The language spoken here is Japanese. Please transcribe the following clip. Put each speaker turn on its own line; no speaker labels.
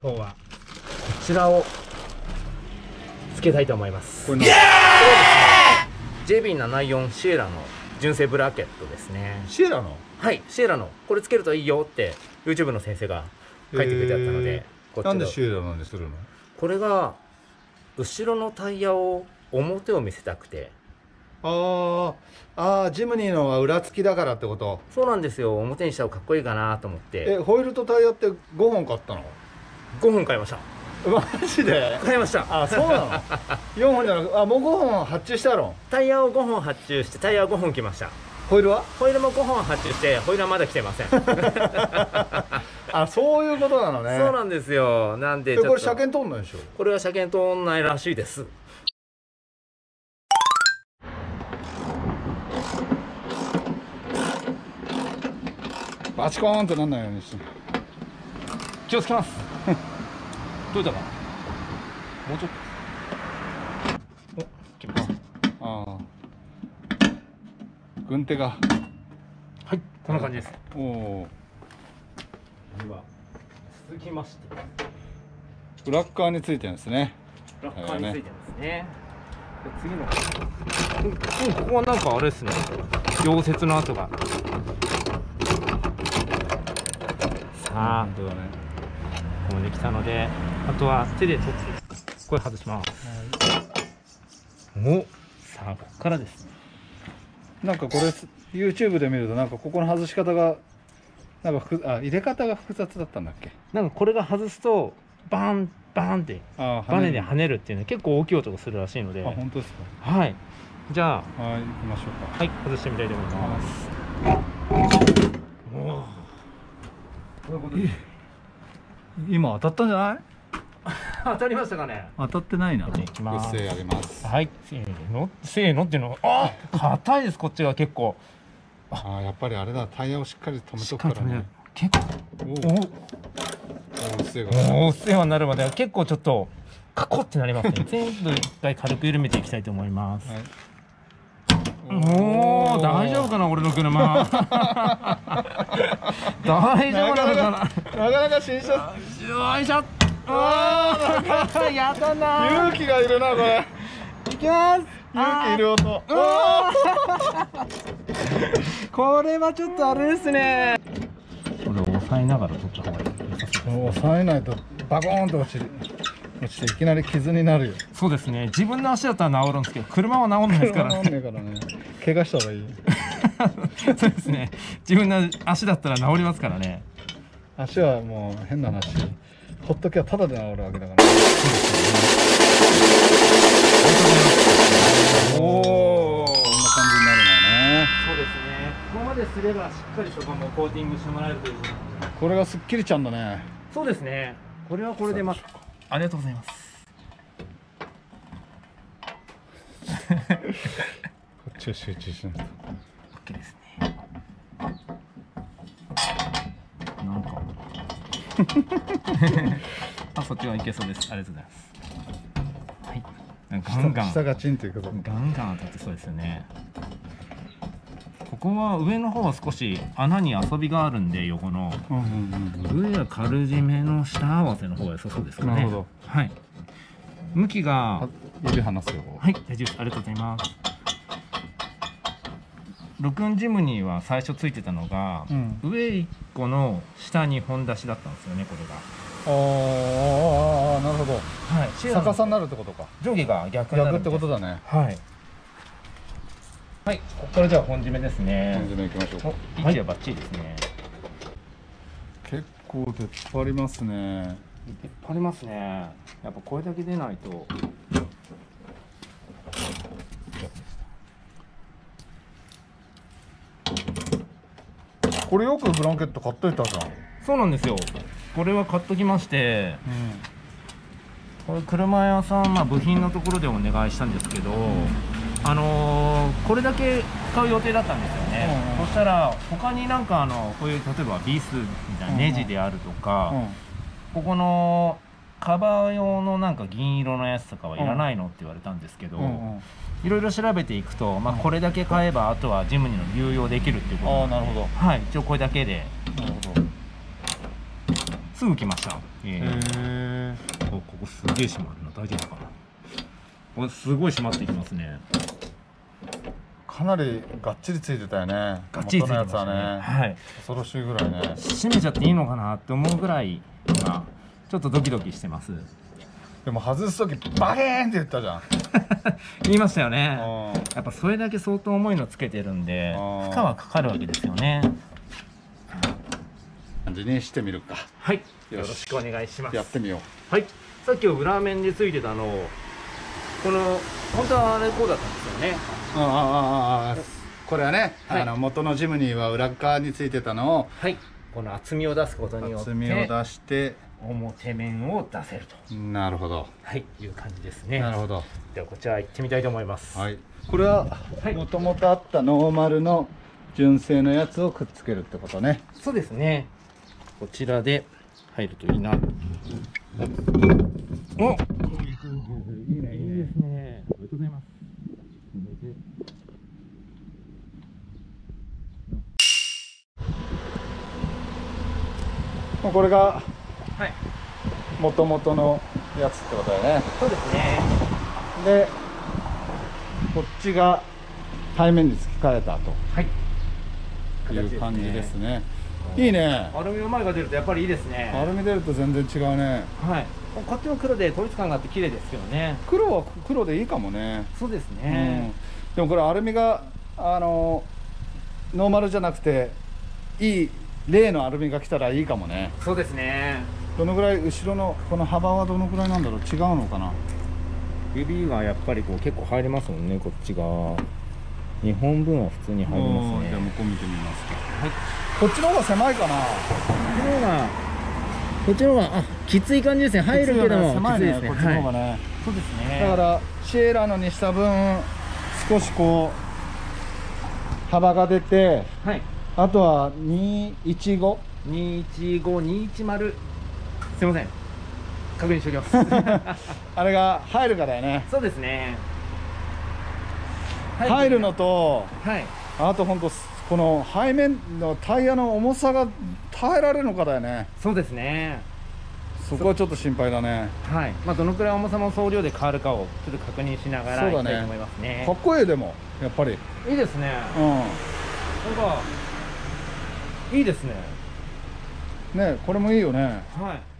今日はこちらをつけたいと思います。
これ
JB74 シエラの純正ブラケットですね。
シエラの？
はい、シエラのこれつけるといいよって YouTube の先生が書いてくれてあったので、
なんでシエラなんでするの？
これが後ろのタイヤを表を見せたくて。
ジムニーのは裏付きだからってこと？
そうなんですよ。表にした方がかっこいいかなと思って。
ホイールとタイヤって5本買ったの
？5本買いました。
マジで？
買いました。
あ、そうなの4本じゃなく、もう5本発注したの？
タイヤを5本発注してタイヤは5本来ました。
ホイールは？
ホイールも5本発注してホイールはまだ来てません。
あ、そういうことなのね。
そうなんですよ。なんでちょっと
これ車検通んないでしょ？
これは車検通んないらしいです。
バチコーンってなんないようにして。
気をつけます。どういったかな。もうちょっと。お、来ます。
軍手が。
はい、こんな感じです。
おお。
では続きまして、
裏側についてるんですね。
裏側についてますね。次の、ここはなんかあれですね。溶接の跡が。さあ、
本当だね。
ここまで来たので、あとは手で取ってこれ外します。お、さあここからですね。
なんかこれ YouTube で見るとなんかここの外し方がなんか入れ方が複雑だったんだっけ？
なんかこれが外すとバンバンってバネで跳ねるっていうの結構大きい音がするらしいので。
あ、本当ですか？
はい。じゃあ、
はい、行きましょうか。
はい、外してみたいと思います。おお。こういうことです。
今当たったんじゃない？
当たりましたかね？
当たってないな。
いきます。
あげます。
はい、せーの、せーのっていうのは、硬いです。こっちが結構。
やっぱりあれだ、タイヤをしっかり止めとくからね。
結構。お世話になるまでは結構ちょっとカコってなりますね。全部一回軽く緩めていきたいと思います。おお、大丈夫かな、俺の車。大丈夫なのかな。
なかなか新車。
よいしょ。やだな。
勇気がいるな、これ。
いきます。
勇気いる音。
これはちょっとあれですね。これを押さえながら取った方がいい。
押さえないとバコーンと落ちていきなり傷になるよ。
そうですね。自分の足だったら治るんですけど、車は治んないですからね。
治んないからね。怪我した方がいい。
そうですね。自分の足だったら治りますからね。
足はもう変な話。ほっときゃただで治るわけだから。おお、こんな感じになるのね。
そうですね。ここまですればしっかりそこもコーティングしてもらえるということなんで。
これがスッキリちゃんだね。
そうですね。これはこれでありがとうございます。
こっちを集中しないと。
OK ですね。なんかそっちはいけそうです。ありがとうございます。はい。ガンガン
下がチンということ。
ガンガン当たってそうですよね。ここは上の方は少し穴に遊びがあるんで、横の上は軽締めの下合わせの方が良さそうですかね。
なるほど。
はい。向きが
指離すよ。
はい、大丈夫です。ありがとうございます。64ジムニーは最初ついてたのが、上1個の下2本出しだったんですよね、これが。
なるほど。はい。逆さになるってことか。
上下が逆になる
ってことだね。
はい。はい、ここからじゃあ本締めですね。
本締めいきましょうか。
位置はバッチリですね。
結構出っ張りますね。
出っ張りますね。やっぱこれだけ出ないと。
これよくブランケット買っといたじゃん。
そうなんですよ。これは買っときまして、これ車屋さん、部品のところでお願いしたんですけど、これだけ買う予定だったんですよね。そしたら他になんかこういう例えばビスみたいなネジであるとか、ここのカバー用のなんか銀色のやつとかはいらないのって言われたんですけど、いろいろ調べていくと、これだけ買えばあとはジムニーの流用できるっていうことなので、はい、一応これだけで。なるほど。すぐ来ました。 お、すげえ締まるな。大丈夫かな。お、すごい締まっていきますね。
かなりがっちりついてたよね。
がっちりついてましたね。
元のやつはね。
はい。
恐ろしいぐらいね。
締めちゃっていいのかなって思うぐらい今ちょっとドキドキしてます。
でも外す時バゲーンって言ったじゃん。
言いましたよね。
うん
やっぱそれだけ相当重いのつけてるんで
あー
負荷はかかるわけですよね。
感じにしてみるか。
はい、よ
よし
ろしくお願いします。
やってみよう。
はい、さっき裏面でついてたのをこの本当はあれこうだったんですよね。
これはね、
はい
元のジムニーは裏側についてたのを
はい、この厚みを出すことによって
厚みを出して
表面を出せると、
なるほど、
はいいう感じですね。
なるほど。
ではこちら行ってみたいと思います。
はい、これは
はい
もともとあったノーマルの純正のやつをくっつけるってことね。
そうですね。こちらで入るといいな。お、いいね、いいですね。ありがとうございます。
これが
はい、
もともとのやつってことだよね。
そうですね。
でこっちが背面に付け替えた
はい。
という感じですね。いいね。
アルミの前が出るとやっぱりいいですね。
アルミ出ると全然違うね。
はい。こっちの黒で統一感があって綺麗ですけどね。
黒は黒でいいかもね。
そうです
うん
ね。
でもこれアルミがノーマルじゃなくていい例のアルミが来たらいいかもね。
そうですね。
どのぐらい後ろのこの幅はどのぐらいなんだろう。違うのかな。
指がやっぱりこう結構入りますもんね、こっちが。2本分は普通に入りますね。
じゃあ向こう見てみますか。
はい。
こっちの方が狭いかな。
こっちの方がきつい感じですね。入るけども
狭いね。
きついですね。
こっちの方が
はい、
ね。
そうですね。
だからシエラのにした分少しこう幅が出て、
はい。
あとは215
215210、すいません。確認しておきます。
あれが入るかだよね。
そうですね。
入るのと、
はい。
あと本当この背面のタイヤの重さが耐えられるのかだよね。
そうですね。
そこはちょっと心配だね。
はい。まあどのくらい重さも総量で変わるかをちょっと確認しながら
そうだね
いきたいと思いますね。
かっこいい。でもやっぱり
いいですね。なんかいいですね。
ね、これもいいよね。
はい。